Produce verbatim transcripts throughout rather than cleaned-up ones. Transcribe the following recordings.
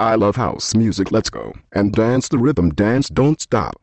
I love house music, let's go and dance the rhythm, dance, don't stop.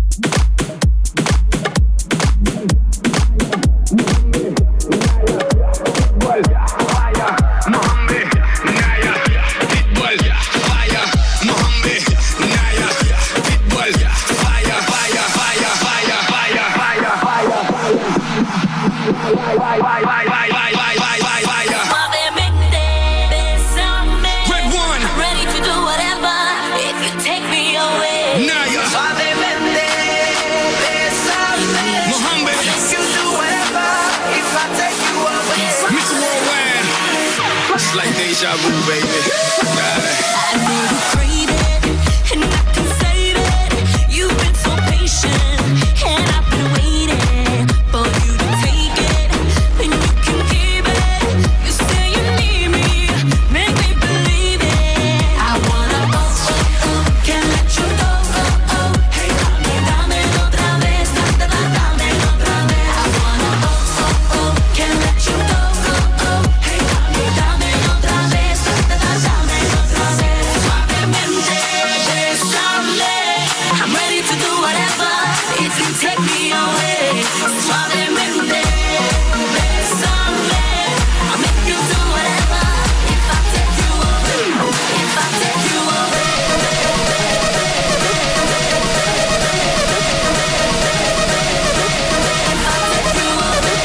Like deja vu, baby. I know you crave it, and I can save it. You've been so patient, and I've been waiting for you to take it, and you can keep it. You say you need me, make me believe it. I wanna go, oh, oh, can't let you go, oh, oh. Hey, dame, dame otra vez, dame, dame otra vez. I wanna go, oh, oh, can't let you go, oh, oh. Hey, dame, dame. I'm ready to do whatever if you take me away. Suavemente, bésame. I'll make you do whatever if I take you away. If I take you away. If I take you away.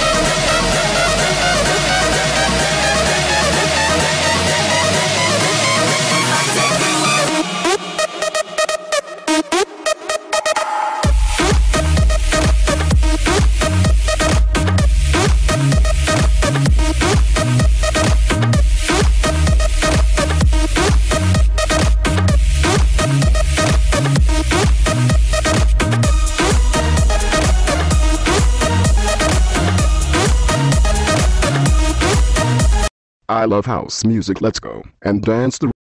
I love house music, let's go and dance the